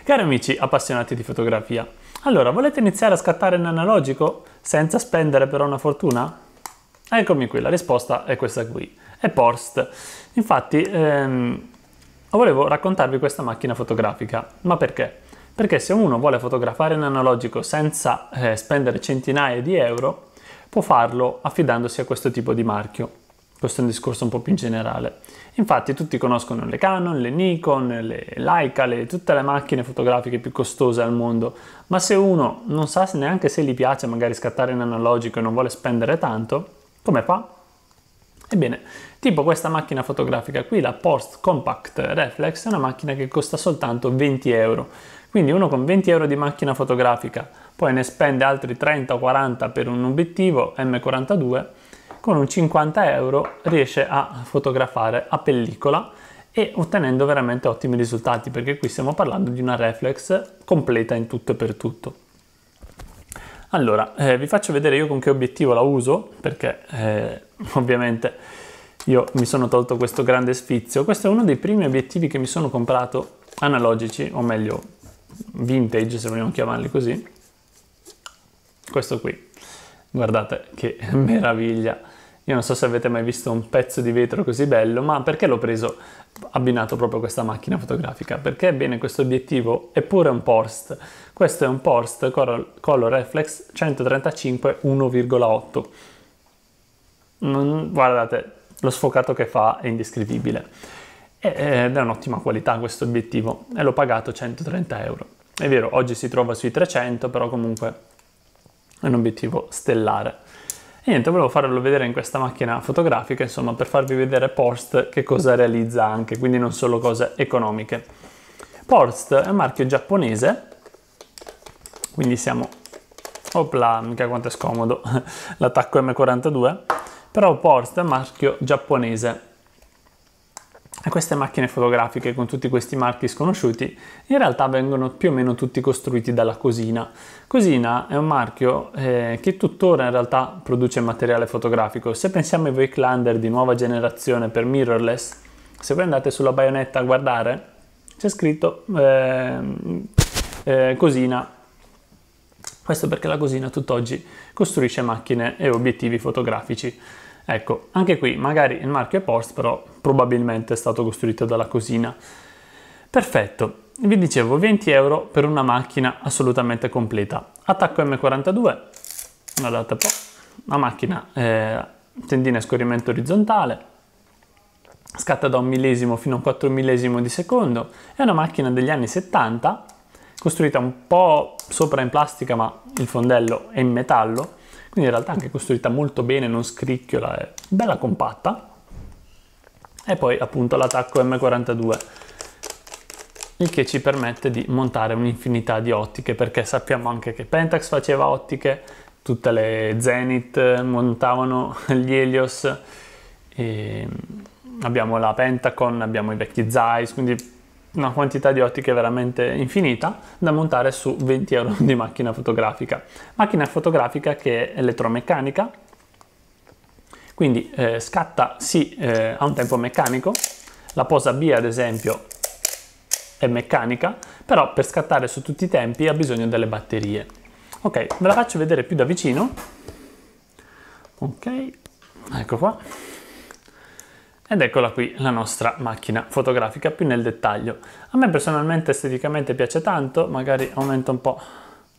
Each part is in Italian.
Cari amici appassionati di fotografia, allora volete iniziare a scattare in analogico senza spendere però una fortuna? Eccomi qui, la risposta è questa qui, è Porst. Infatti volevo raccontarvi questa macchina fotografica, ma perché? Perché se uno vuole fotografare in analogico senza spendere centinaia di euro, può farlo affidandosi a questo tipo di marchio. Questo è un discorso un po' più in generale. Infatti tutti conoscono le Canon, le Nikon, le Leica, tutte le macchine fotografiche più costose al mondo, ma se uno non sa neanche se gli piace magari scattare in analogico e non vuole spendere tanto, come fa? Ebbene, tipo questa macchina fotografica qui, la Porst Compact Reflex, è una macchina che costa soltanto 20 euro. Quindi uno con 20 euro di macchina fotografica poi ne spende altri 30 o 40 per un obiettivo M42, con un 50 euro riesce a fotografare a pellicola e ottenendo veramente ottimi risultati, perché qui stiamo parlando di una reflex completa in tutto e per tutto. Allora, vi faccio vedere io con che obiettivo la uso, perché ovviamente io mi sono tolto questo grande sfizio. Questo è uno dei primi obiettivi che mi sono comprato analogici, o meglio vintage se vogliamo chiamarli così. Questo qui, guardate che meraviglia. Io non so se avete mai visto un pezzo di vetro così bello, ma perché l'ho preso abbinato proprio a questa macchina fotografica? Perché ebbene questo obiettivo è pure un Porst. Questo è un Porst Color Reflex 135 1,8. Guardate, lo sfocato che fa è indescrivibile. Ed è un'ottima qualità questo obiettivo e l'ho pagato 130 euro. È vero, oggi si trova sui 300, però comunque è un obiettivo stellare. E niente, volevo farvelo vedere in questa macchina fotografica, insomma, per farvi vedere Porst che cosa realizza anche, quindi non solo cose economiche. Porst è un marchio giapponese, quindi siamo... Opla, mica quanto è scomodo l'attacco M42, però Porst è un marchio giapponese. E queste macchine fotografiche con tutti questi marchi sconosciuti in realtà vengono più o meno tutti costruiti dalla Cosina. Cosina è un marchio che tuttora in realtà produce materiale fotografico. Se pensiamo ai Voigtlander di nuova generazione per mirrorless, se voi andate sulla baionetta a guardare, c'è scritto Cosina. Questo perché la Cosina tutt'oggi costruisce macchine e obiettivi fotografici. Ecco, anche qui magari il marchio è Porst, però probabilmente è stato costruito dalla Cosina. Perfetto, vi dicevo 20 euro per una macchina assolutamente completa. Attacco M42, guardate un po', la macchina tendina a scorrimento orizzontale, scatta da 1 millesimo fino a 4 millesimo di secondo, è una macchina degli anni 70, costruita un po' sopra in plastica ma il fondello è in metallo, quindi in realtà anche costruita molto bene, non scricchiola, è bella compatta. E poi appunto l'attacco M42, il che ci permette di montare un'infinità di ottiche, perché sappiamo anche che Pentax faceva ottiche, tutte le Zenith montavano gli Helios, e abbiamo la Pentacon, abbiamo i vecchi Zeiss, quindi una quantità di ottiche veramente infinita da montare su 20 euro di macchina fotografica. Macchina fotografica che è elettromeccanica, quindi scatta sì a un tempo meccanico, la posa B ad esempio è meccanica, però per scattare su tutti i tempi ha bisogno delle batterie. Ok, ve la faccio vedere più da vicino. Ok, ecco qua. Ed eccola qui la nostra macchina fotografica più nel dettaglio. A me personalmente esteticamente piace tanto, magari aumento un po'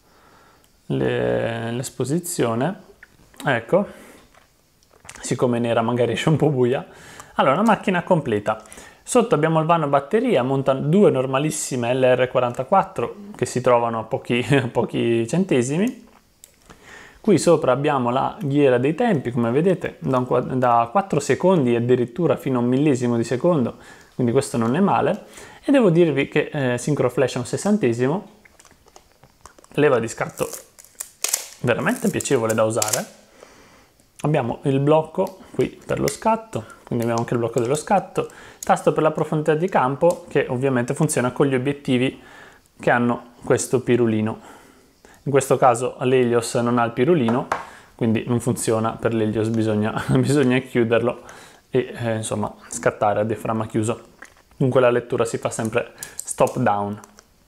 l'esposizione. Ecco, siccome nera magari esce un po' buia. Allora, una macchina completa. Sotto abbiamo il vano batteria, montano due normalissime LR44 che si trovano a pochi centesimi. Qui sopra abbiamo la ghiera dei tempi, come vedete, da 4 secondi addirittura fino a 1 millesimo di secondo, quindi questo non è male. E devo dirvi che Synchro Flash è un 60esimo, leva di scatto veramente piacevole da usare. Abbiamo il blocco qui per lo scatto, quindi abbiamo anche il blocco dello scatto, tasto per la profondità di campo che ovviamente funziona con gli obiettivi che hanno questo pirulino. In questo caso l'Helios non ha il pirulino, quindi non funziona per l'Helios, bisogna chiuderlo e insomma scattare a diaframma chiuso. Dunque la lettura si fa sempre stop down.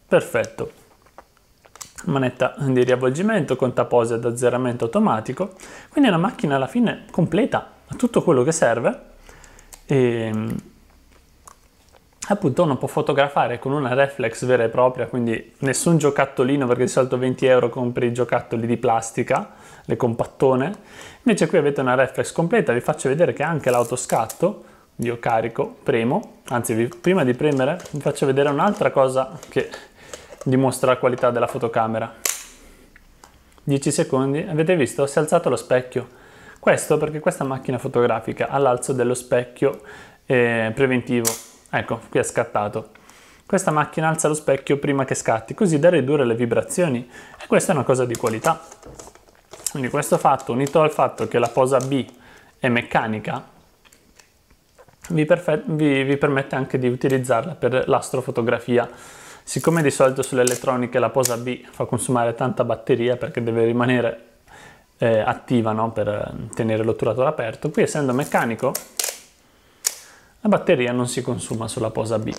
Perfetto. Manetta di riavvolgimento con tapose ad azzeramento automatico, quindi è una macchina alla fine completa, ha tutto quello che serve e appunto uno può fotografare con una reflex vera e propria, quindi nessun giocattolino, perché di solito 20 euro compri i giocattoli di plastica, le compattone, invece qui avete una reflex completa. Vi faccio vedere che anche l'autoscatto, io carico, premo, anzi prima di premere vi faccio vedere un'altra cosa che dimostra la qualità della fotocamera. 10 secondi, avete visto? Si è alzato lo specchio. Questo perché questa macchina fotografica ha l'alzo dello specchio preventivo. Ecco, qui è scattato. Questa macchina alza lo specchio prima che scatti, così da ridurre le vibrazioni, e questa è una cosa di qualità. Quindi questo fatto, unito al fatto che la posa B è meccanica, vi permette anche di utilizzarla per l'astrofotografia. Siccome di solito sulle elettroniche la posa B fa consumare tanta batteria perché deve rimanere attiva, no? Per tenere l'otturatore aperto, qui essendo meccanico la batteria non si consuma sulla posa B.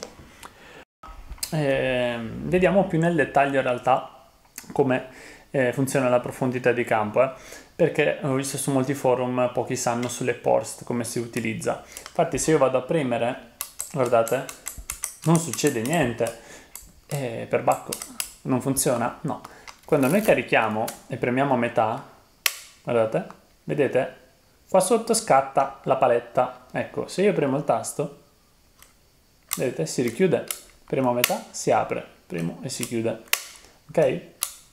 Vediamo più nel dettaglio in realtà come funziona la profondità di campo, perché ho visto su molti forum pochi sanno sulle PORST come si utilizza. Infatti se io vado a premere, guardate, non succede niente. Per bacco non funziona? No. Quando noi carichiamo e premiamo a metà, guardate, vedete? Qua sotto scatta la paletta. Ecco, se io premo il tasto, vedete, si richiude. Premo a metà, si apre. Premo e si chiude. Ok?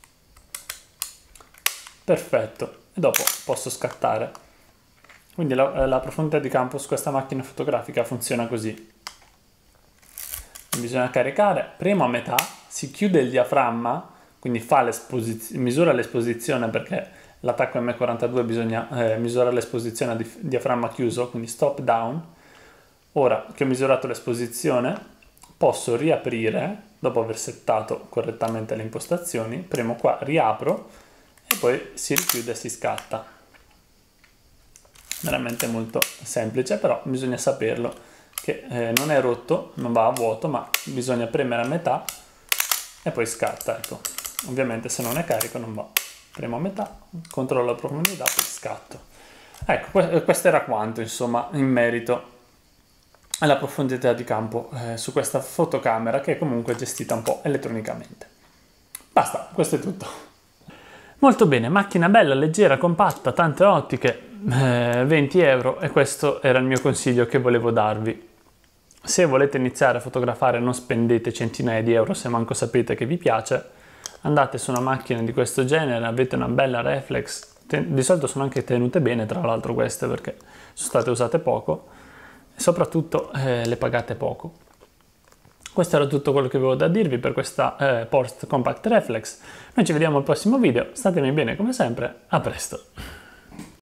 Perfetto. E dopo posso scattare. Quindi la profondità di campo su questa macchina fotografica funziona così. Bisogna caricare, premo a metà, si chiude il diaframma, quindi misura l'esposizione, perché l'attacco M42 bisogna misurare l'esposizione a diaframma chiuso, quindi stop down. Ora che ho misurato l'esposizione, posso riaprire, dopo aver settato correttamente le impostazioni, premo qua, riapro e poi si richiude e si scatta. Veramente molto semplice, però bisogna saperlo, che non è rotto, non va a vuoto, ma bisogna premere a metà e poi scatta. Ecco, ovviamente se non è carico non va. Premo a metà, controllo la profondità, poi scatto. Ecco, questo era quanto, insomma, in merito alla profondità di campo su questa fotocamera, che è comunque gestita un po' elettronicamente. Basta, questo è tutto. Molto bene, macchina bella, leggera, compatta, tante ottiche, 20 euro, e questo era il mio consiglio che volevo darvi. Se volete iniziare a fotografare non spendete centinaia di euro se manco sapete che vi piace, andate su una macchina di questo genere, avete una bella reflex, di solito sono anche tenute bene tra l'altro queste perché sono state usate poco e soprattutto le pagate poco. Questo era tutto quello che avevo da dirvi per questa PORST Compact Reflex. Noi ci vediamo al prossimo video, statemi bene come sempre, a presto!